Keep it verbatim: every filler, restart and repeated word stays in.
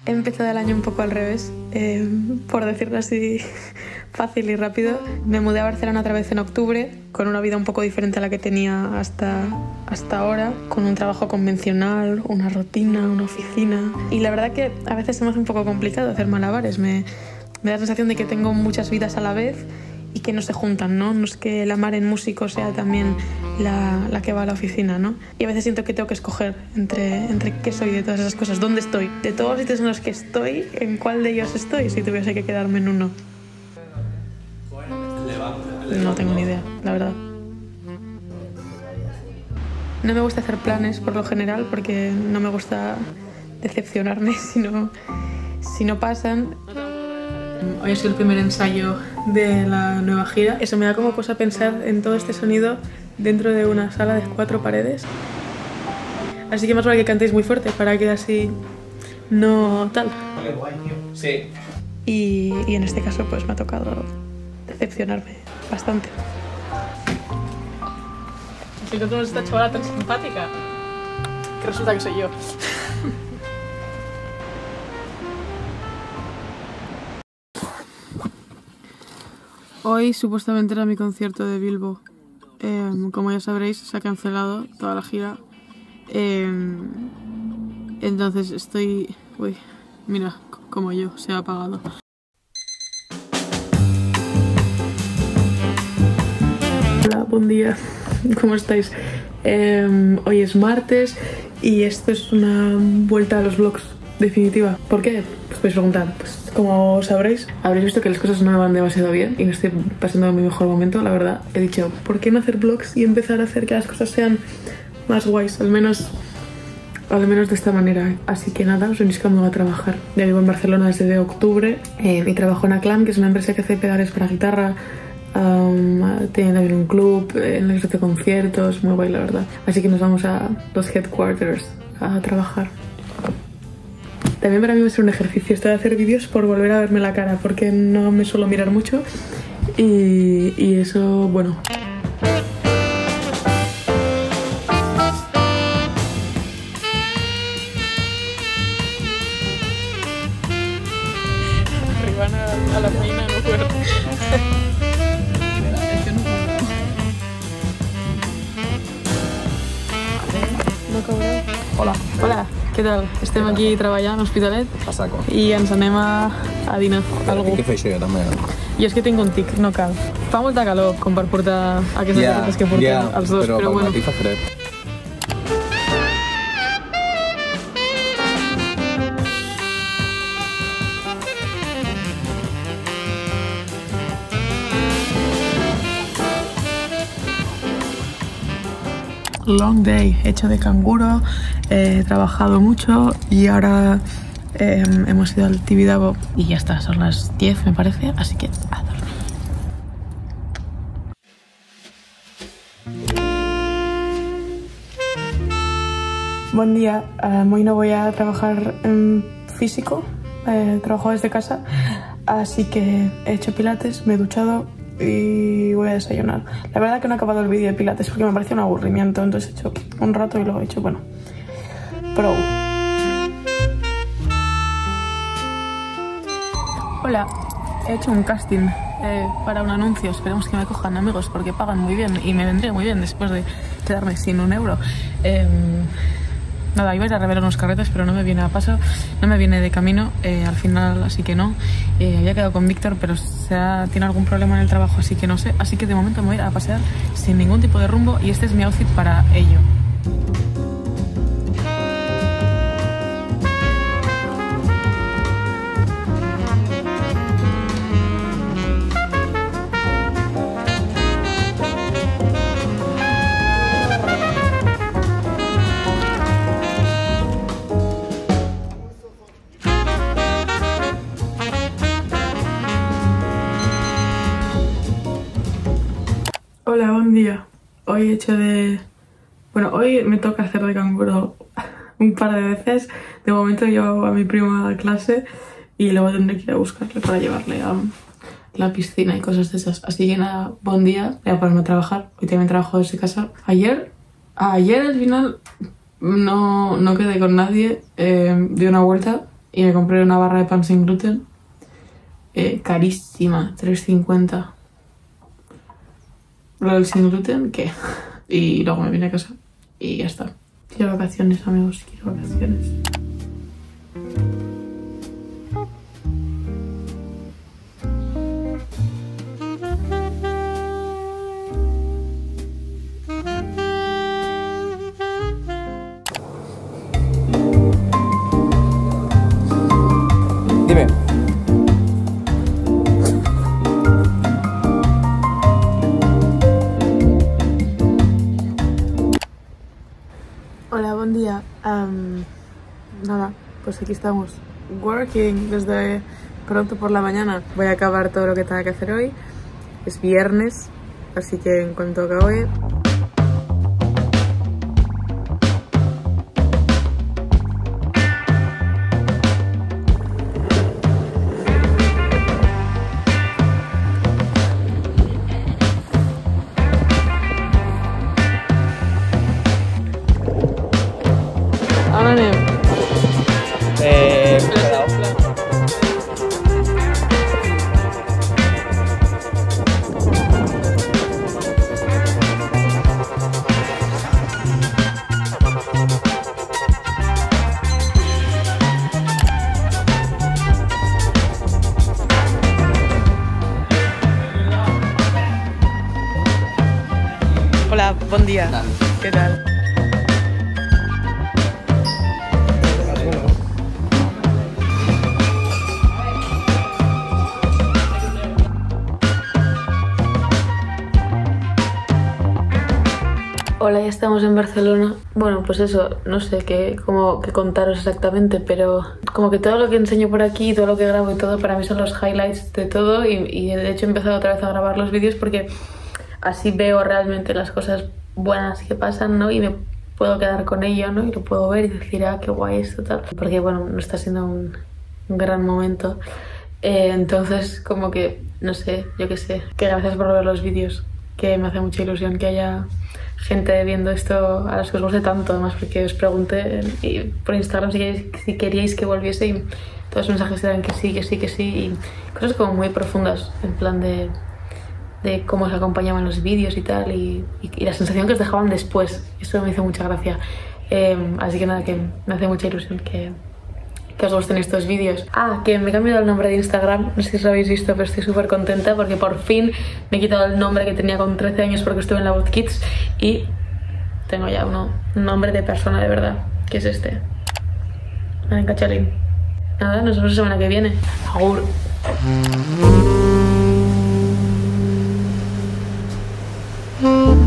He empezado el año un poco al revés, eh, por decirlo así fácil y rápido. Me mudé a Barcelona otra vez en octubre, con una vida un poco diferente a la que tenía hasta, hasta ahora, con un trabajo convencional, una rutina, una oficina. Y la verdad que a veces se me hace un poco complicado hacer malabares. Me, me da la sensación de que tengo muchas vidas a la vez y que no se juntan, ¿no? No es que la Mar en músico sea también la, la que va a la oficina, ¿no? Y a veces siento que tengo que escoger entre, entre qué soy de todas esas cosas, dónde estoy. De todos los sitios en los que estoy, ¿en cuál de ellos estoy? Si tuviese que quedarme en uno. No tengo ni idea, la verdad. No me gusta hacer planes por lo general porque no me gusta decepcionarme si no, si no pasan. Hoy ha sido el primer ensayo de la nueva gira. Eso me da como cosa pensar en todo este sonido dentro de una sala de cuatro paredes. Así que más vale que cantéis muy fuerte para que así no tal. Sí. Y, y en este caso pues me ha tocado decepcionarme bastante. Si no tenemos esta chavala tan simpática, que resulta que soy yo. Hoy supuestamente era mi concierto de Bilbo. Eh, como ya sabréis, se ha cancelado toda la gira. Eh, entonces estoy... Uy, mira, como yo, se ha apagado. Hola, buen día. ¿Cómo estáis? Eh, hoy es martes y esto es una vuelta a los vlogs definitiva. ¿Por qué? Pues podéis preguntar. Pues como sabréis, habréis visto que las cosas no me van demasiado bien y no estoy pasando mi mejor momento, la verdad. He dicho, ¿por qué no hacer vlogs y empezar a hacer que las cosas sean más guays? Al menos, al menos de esta manera. Así que nada, os venís conmigo a trabajar. Ya vivo en Barcelona desde octubre eh, y trabajo en Aclam, que es una empresa que hace pedales para guitarra. Um, tienen también un club en el que hace conciertos, muy guay la verdad. Así que nos vamos a los headquarters a trabajar. También para mí va a ser un ejercicio esto de hacer vídeos por volver a verme la cara, porque no me suelo mirar mucho y, y eso, bueno. Arriba a, a la feina no puedo. No cobro. Hola. Hola. Què tal? Estem aquí treballant a l'Hospitalet i ens anem a, a dinar algú. Què fer això jo també? Jo és que tinc un tic, no cal. Fa molta calor com per portar aquestes yeah, jaquetes que portem yeah, els dos, però, però bueno. Però pel matí fa fred. Long day, hecho de canguro, he trabajado mucho y ahora eh, hemos ido al Tibidabo y ya está, son las diez me parece, así que a dormir. Buen día, um, hoy no voy a trabajar en físico, eh, trabajo desde casa, así que he hecho pilates, me he duchado y voy a desayunar. La verdad que no he acabado el vídeo de pilates porque me parecía un aburrimiento, entonces he hecho un rato y luego he hecho, bueno, pro. Hola, he hecho un casting eh, para un anuncio, esperemos que me cojan amigos porque pagan muy bien y me vendría muy bien después de quedarme sin un euro. Eh, Nada, iba a ir a revelar unos carretes, pero no me viene a paso, no me viene de camino eh, al final, así que no. Eh, había quedado con Víctor, pero se ha, tiene algún problema en el trabajo, así que no sé. Así que de momento me voy a ir a pasear sin ningún tipo de rumbo y este es mi outfit para ello. Hola, buen día. Hoy he hecho de... Bueno, hoy me toca hacer de canguro un par de veces. De momento llevo a mi prima a clase y luego tendré que ir a buscarle para llevarle a la piscina y cosas de esas. Así que nada, buen día. Voy a ponerme a trabajar. Hoy también trabajo desde casa. Ayer, ayer al final no, no quedé con nadie. Eh, di una vuelta y me compré una barra de pan sin gluten. Eh, carísima, tres cincuenta. Lo del sin gluten, ¿qué? Y luego me vine a casa y ya está. Quiero vacaciones, amigos, quiero vacaciones. Dime. Hola, buen día. Um, nada, pues aquí estamos. Working desde pronto por la mañana. Voy a acabar todo lo que tenga que hacer hoy. Es viernes, así que en cuanto acabe... Eh, cuidado. Hola, buen día. ¿Qué tal? Hola, ya estamos en Barcelona. Bueno, pues eso, no sé qué, cómo, qué contaros exactamente, pero como que todo lo que enseño por aquí, todo lo que grabo y todo, para mí son los highlights de todo y, y de hecho he empezado otra vez a grabar los vídeos porque así veo realmente las cosas buenas que pasan, ¿no? Y me puedo quedar con ello, ¿no? Y lo puedo ver y decir, ah, qué guay esto, tal. Porque, bueno, no está siendo un, un gran momento. Eh, entonces, como que, no sé, yo qué sé, que gracias por ver los vídeos, que me hace mucha ilusión que haya gente viendo esto a las que os guste tanto, además porque os pregunté y por Instagram si queríais, si queríais que volviese y todos los mensajes eran que sí, que sí, que sí y cosas como muy profundas en plan de, de cómo os acompañaban los vídeos y tal y, y, y la sensación que os dejaban después, eso me hizo mucha gracia. Eh, así que nada, que me hace mucha ilusión que, que os gusten estos vídeos. Ah, que me he cambiado el nombre de Instagram, no sé si lo habéis visto, pero estoy súper contenta porque por fin me he quitado el nombre que tenía con trece años porque estuve en la Voz Kids y tengo ya uno, un nombre de persona de verdad, que es este. Venga, chalín. Nada, nos vemos la semana que viene. Agur. Mm-hmm.